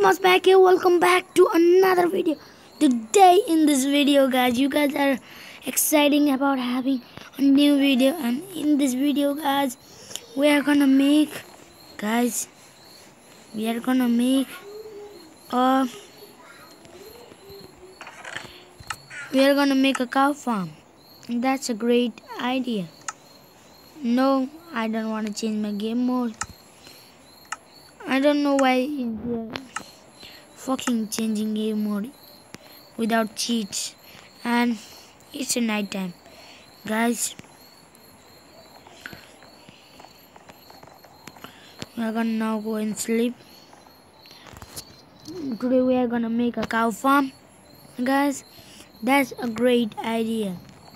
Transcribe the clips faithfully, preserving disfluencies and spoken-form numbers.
Mouse back here. Welcome back to another video. Today in this video, guys, you guys are exciting about having a new video, and in this video, guys, we are gonna make, guys, we are gonna make a we are gonna make a cow farm. And that's a great idea. No, I don't want to change my game mode. I don't know why they're fucking changing game mode without cheats, and it's a night time, guys. We are gonna now go and sleep. Today we are gonna make a cow farm, guys. That's a great idea.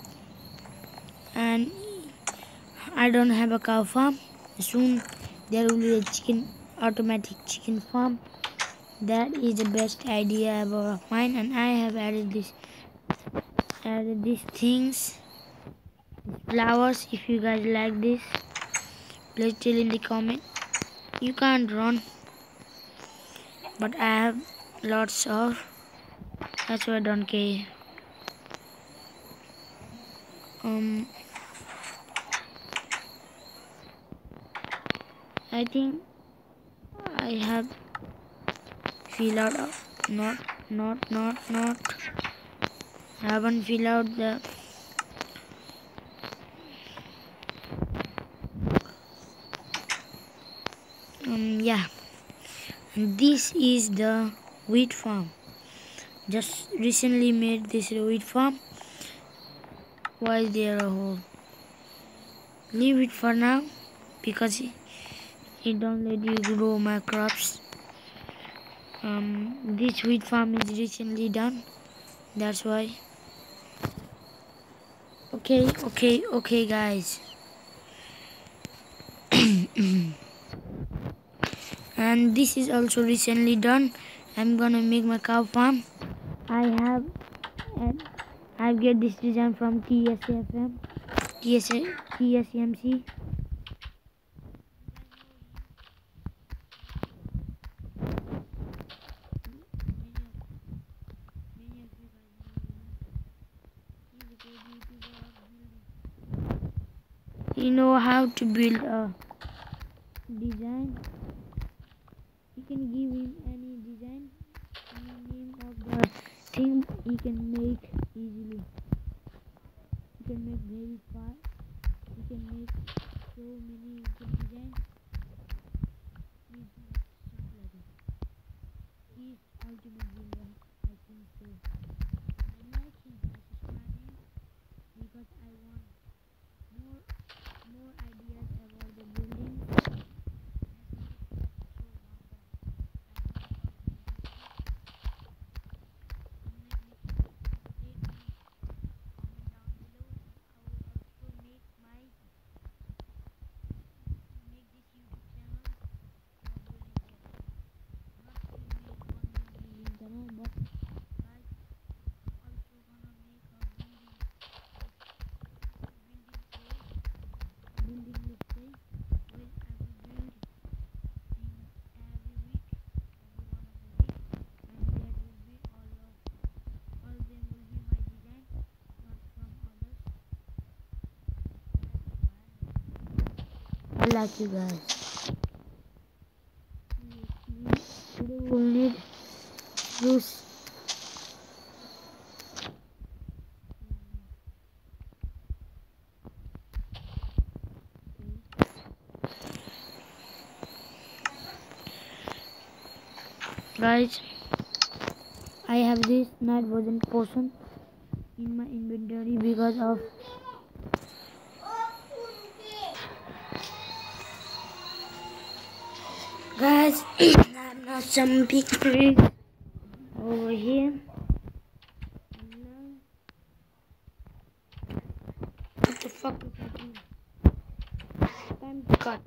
And I don't have a cow farm. Soon there will be a chicken automatic chicken farm. That is the best idea ever of mine, and I have added this added these things, flowers. If you guys like this, please tell in the comment. You can't run, but I have lots of, that's why I don't care. Um I think I have fill out of not not not not I haven't fill out the um yeah, and this is the wheat farm. Just recently made this wheat farm. Why is there a hole? Leave it for now because it, it don't let you grow my crops. Um, this wheat farm is recently done. That's why. Okay, okay, okay, guys. And this is also recently done. I'm gonna make my cow farm. I have, and I get this design from T S F M, T S T S M C. You know how to build a design. You can give him any design, any name of the thing he can make easily. You can make very fast. You can make so many good designs. Please stop like it. He's ultimate builder, I think so. I like him by subscribing because I want more more ideas about the building. I like you guys. Today we'll need juice. Guys, I have this night vision potion in my inventory because of guys. I'm not some big tree over here. What the fuck is happening? Time to cut.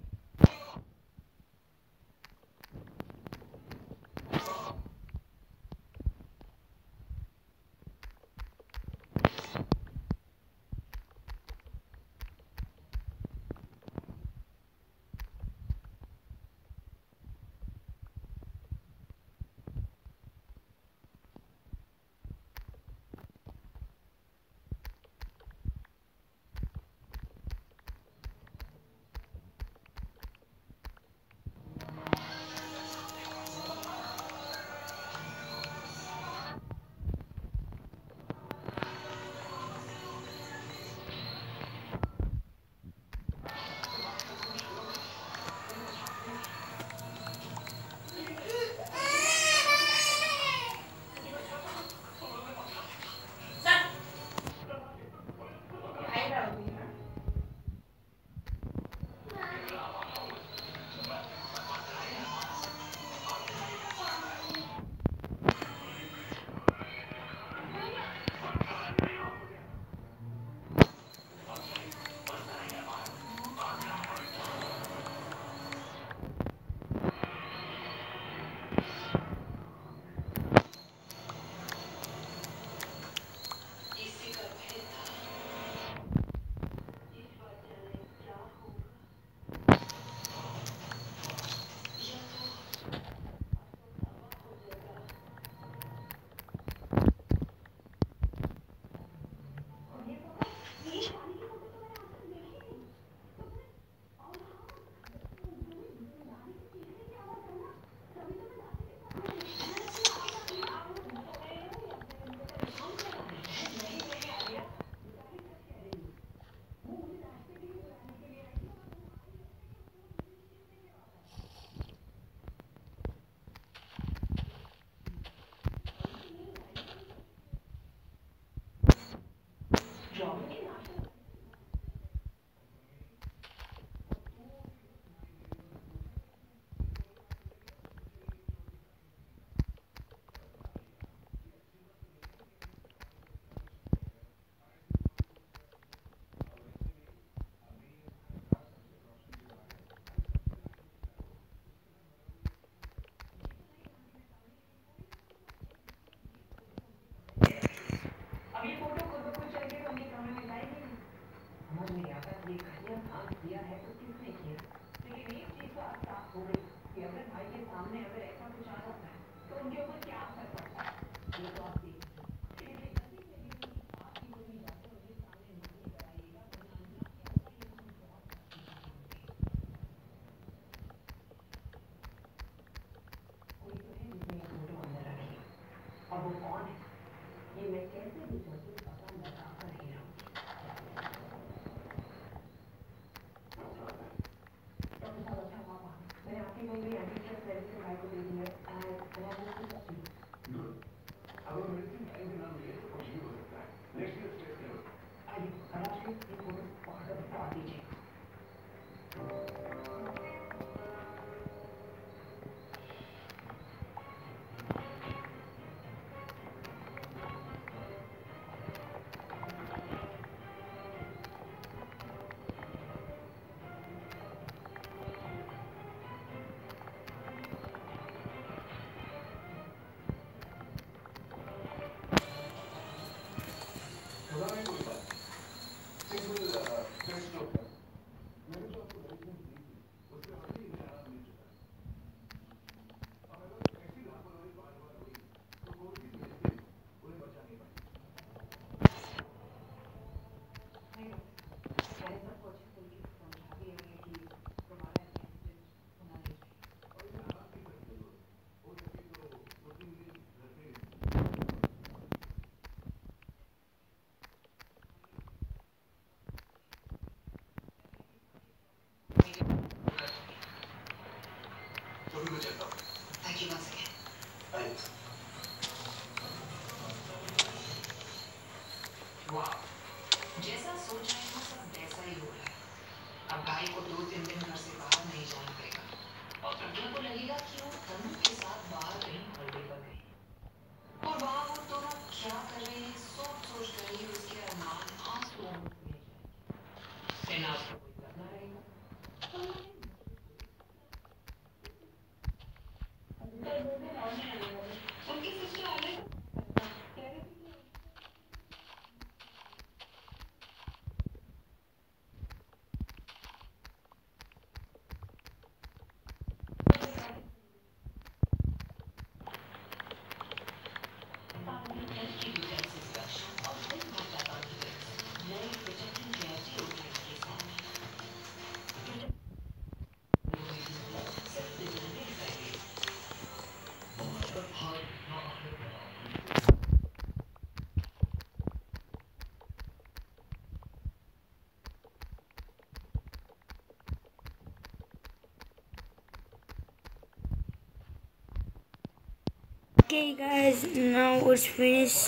Okay guys, now it's finished.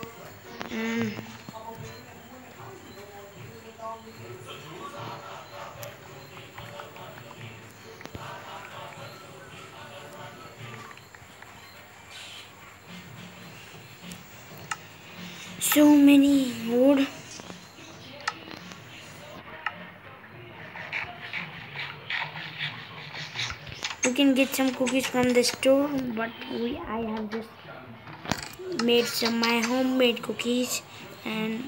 Um, so many wood. You can get some cookies from the store, but we I have just made some my homemade cookies. And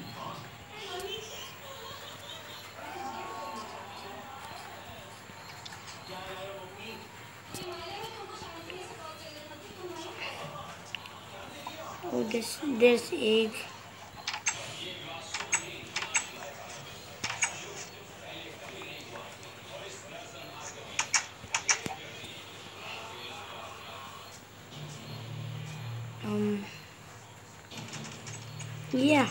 oh, this this egg. Um, yeah.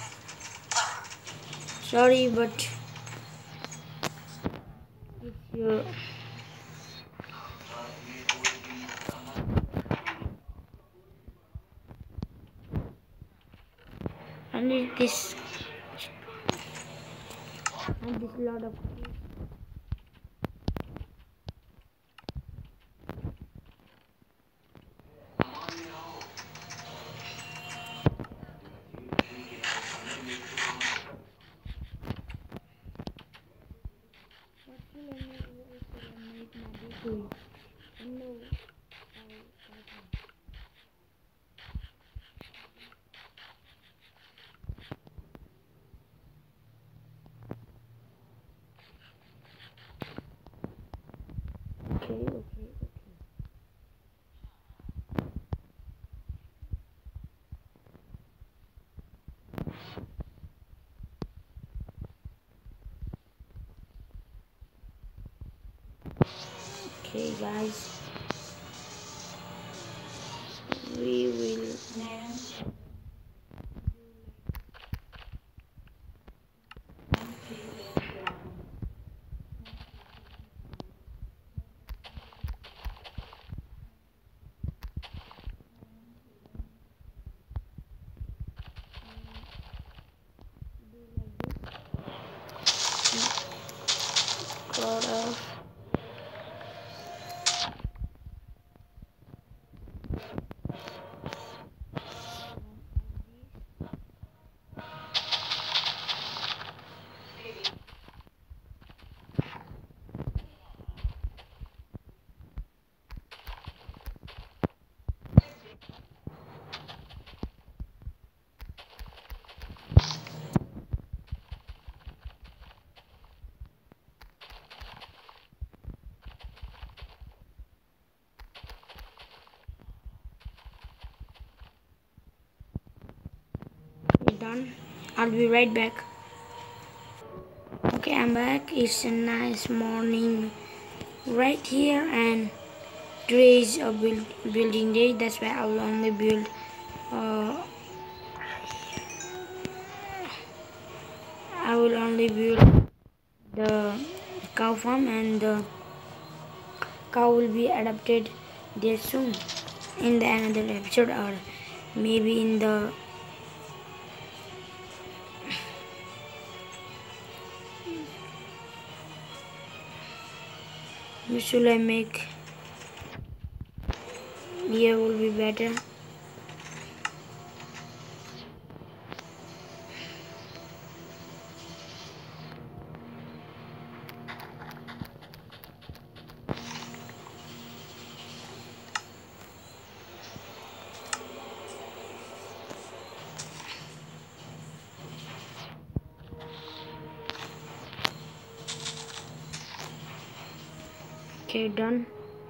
Sorry, but it's your. I need this. And this lot of. Okay guys, we will sort of done. I'll be right back. Okay, I'm back. It's a nice morning right here, and today is a build, building day. That's why I'll only build uh, I will only build the cow farm, and the cow will be adapted there soon in the another episode, or maybe in the which should I make here will be better. Okay, done.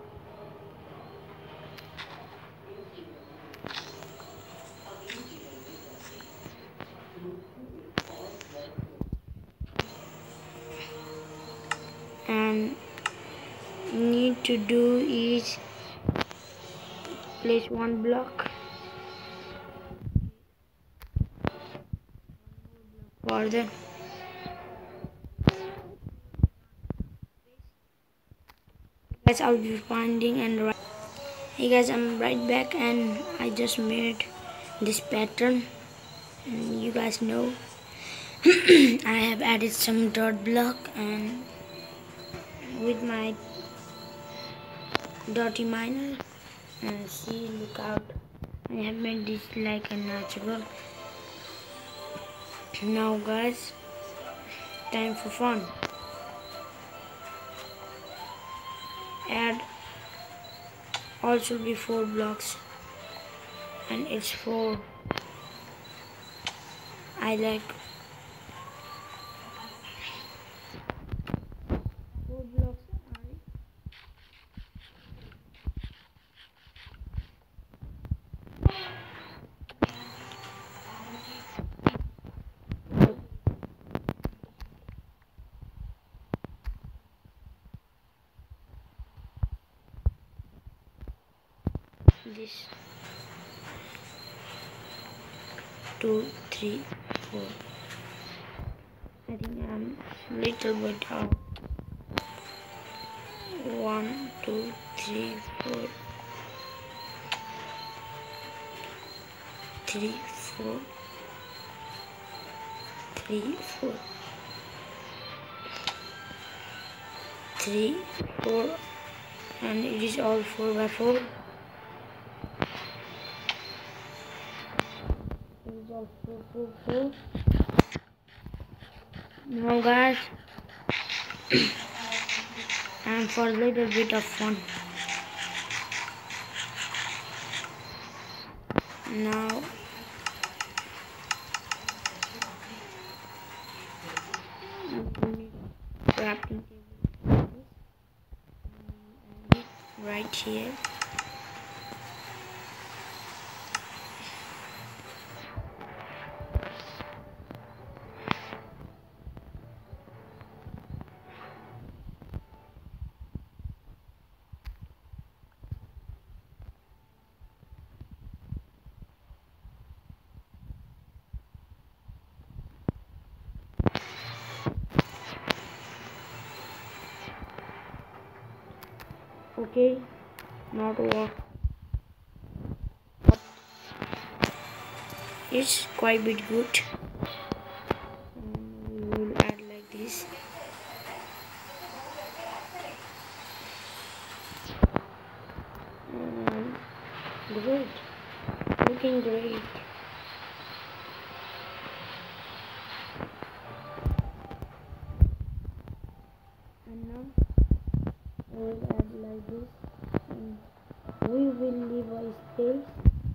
And need to do is place one block further. Guys, I'll be finding and right. Hey guys, I'm right back, and I just made this pattern, and you guys know I have added some dirt block, and with my dirty miner, and see, look out, I have made this like a natural. Now guys, time for fun. Add all should be four blocks, and it's four. I like four blocks. This two, three, four. I think I'm little bit out. One, two, three, four. Three, four. Three, four. Three, four, and it is all four by four. Four, four, four. Now guys, and for a little bit of fun, now crafting table right here. Okay, not work. It's quite a bit good. And we will add like this. And great, looking great. And now we will add like this. And we will leave a space.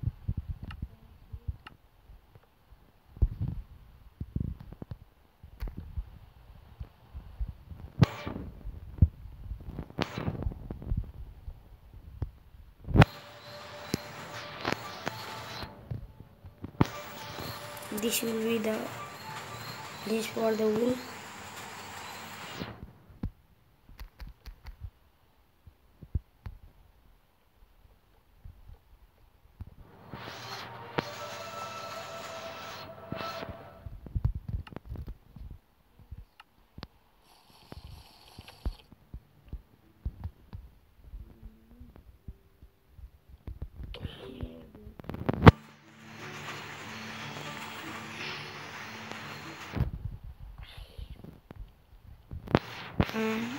This will be the this for the wool. Um,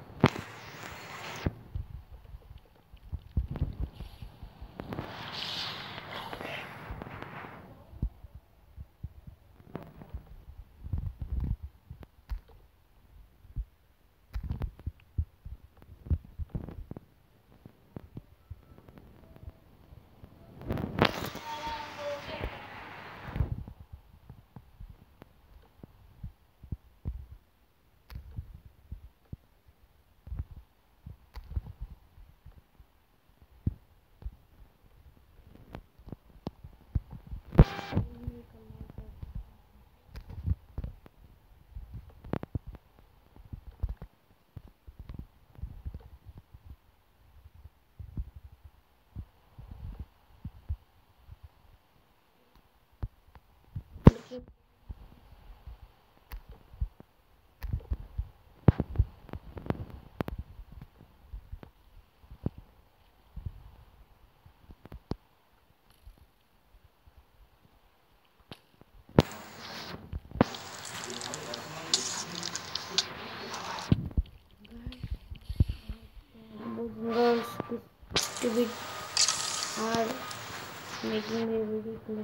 girls, this stupid are making me ridiculous.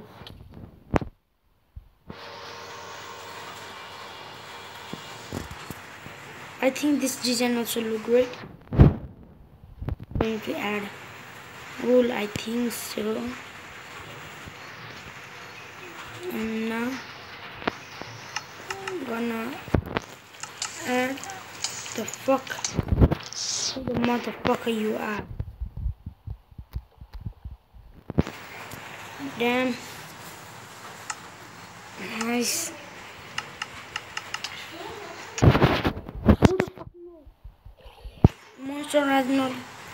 I think this design also look great. Going to add wool, I think so. And now I'm gonna add the fuck. Who the motherfucker you are? Damn. Nice. Who the fuck knows? Monster has not.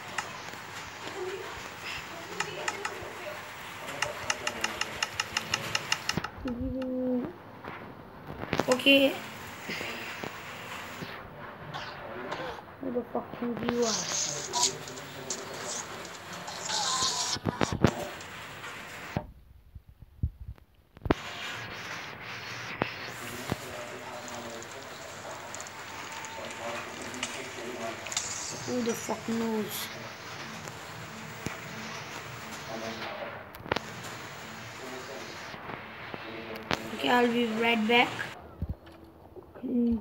Okay. Who the fuck think you are? Who the fuck knows? Okay, I'll be right back. Okay.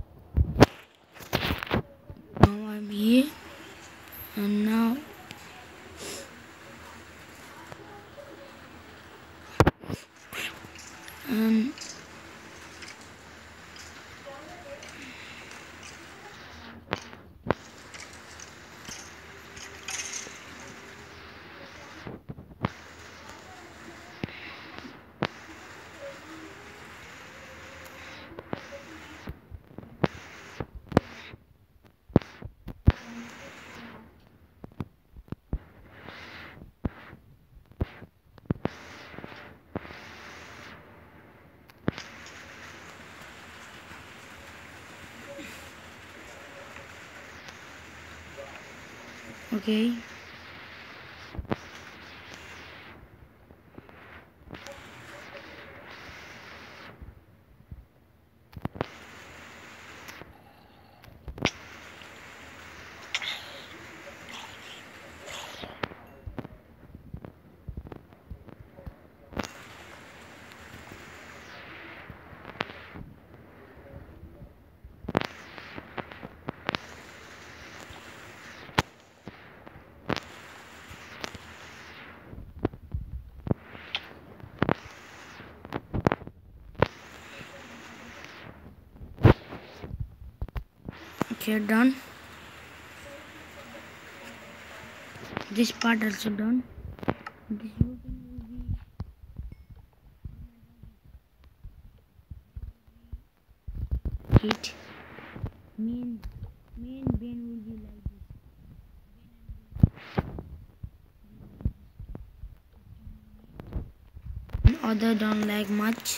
Now I'm here. And now um Okay. Okay, done. This part also done. This button will be it. Main main bin will be like this. Other don't like much.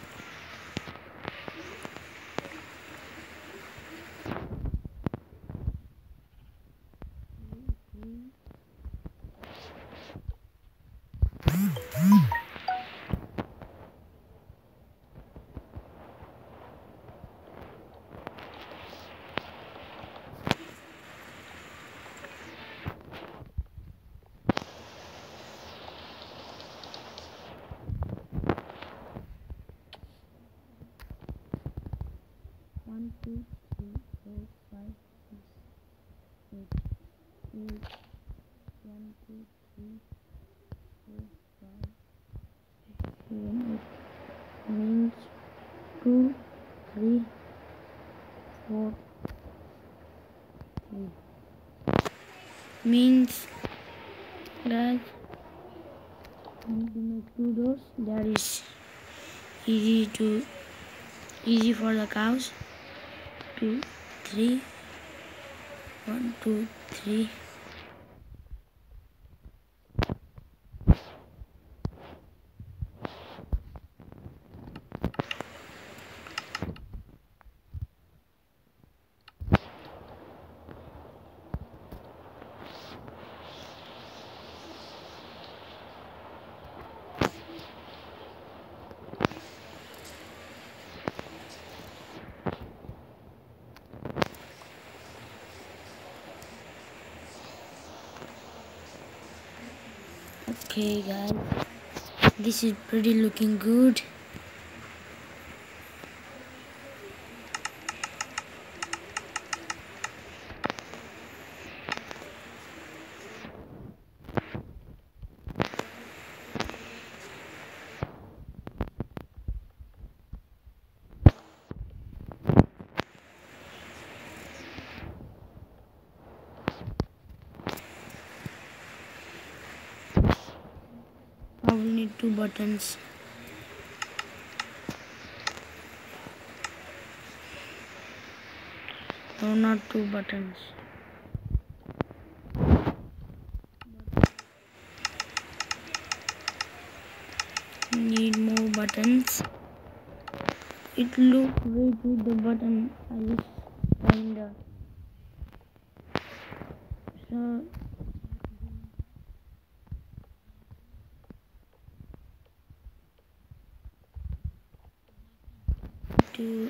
One, two, three, four, five, six, eight, eight. One, two, three, four, five, six, seven, eight. Means two, three, four, three. Means guys, I need to make two doors. That is easy to easy for the cows. Two, three. One, two, three. Okay guys, this is pretty looking good. I will need two buttons. No, not two buttons. Need more buttons. It looks great with the button. I just find the so to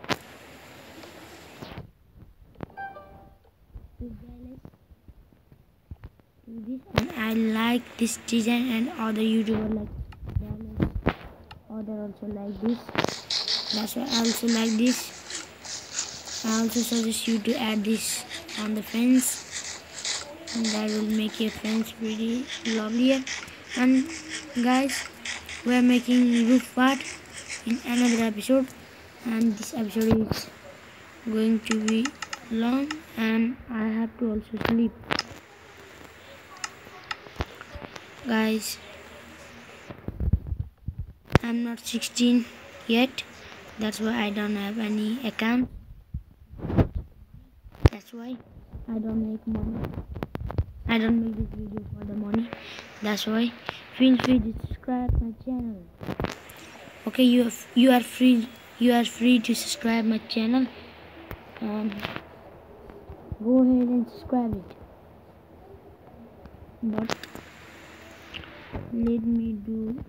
this, and I like this design, and other YouTuber like Dallas, other also like this. That's why I also like this. I also suggest you to add this on the fence, and that will make your fence pretty lovelier. And guys, we are making roof part in another episode, and this episode is going to be long, and I have to also sleep. Guys, I'm not sixteen yet. That's why I don't have any account. That's why I don't make money. I don't make this video for the money. That's why feel free to subscribe my channel. Okay, you are, you are free you are free to subscribe my channel, and go ahead and subscribe it. but let me do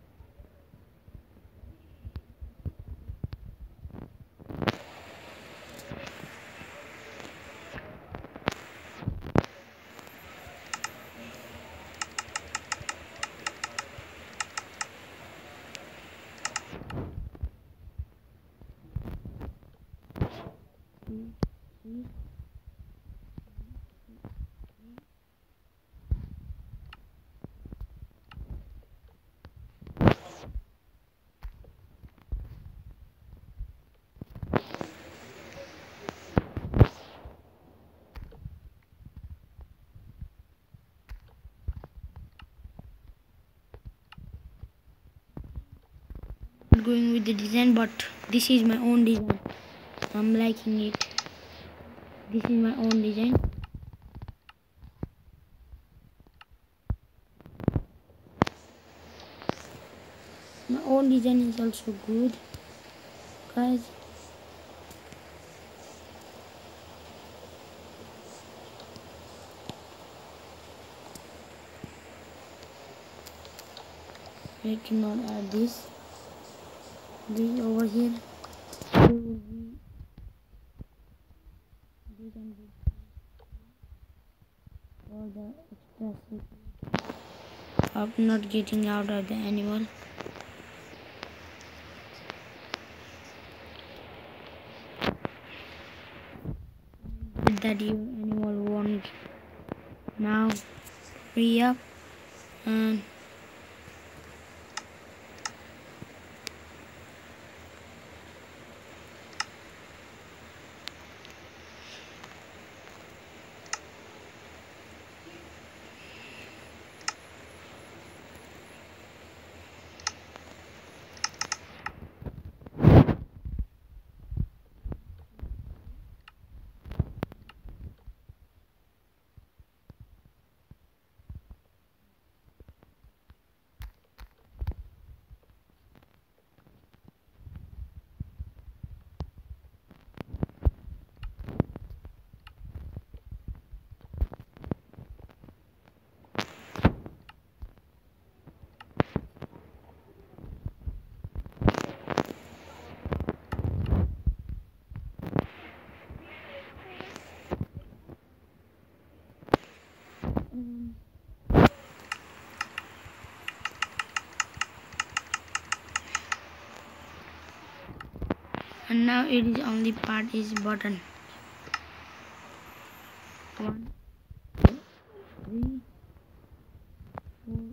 see, see. Not going with the design, but this is my own design. I'm liking it. This is my own design. My own design is also good, guys. Let me not add this. This over here. There will be. They can be all the expressive of not getting out of the animal. That your animal won't now free up and um, and now it is only part is button. One, two, three, four.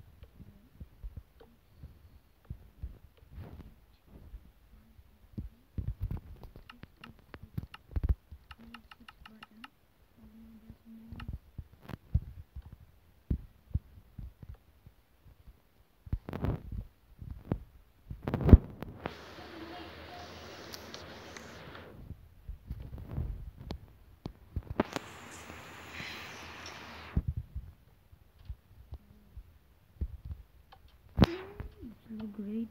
Look great.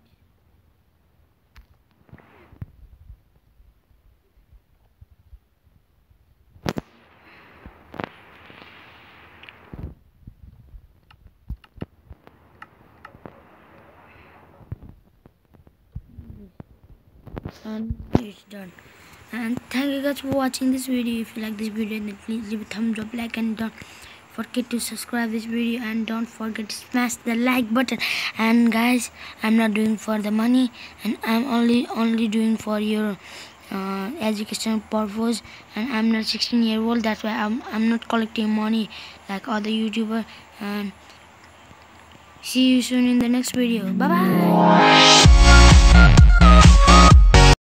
And it's done. And thank you guys for watching this video. If you like this video, then please leave a thumbs up, like, and don't forget to subscribe this video, and don't forget to smash the like button. And guys, I'm not doing for the money, and I'm only only doing for your uh, educational purpose. And I'm not sixteen year old, that's why I'm I'm not collecting money like other YouTuber. And see you soon in the next video. Bye bye.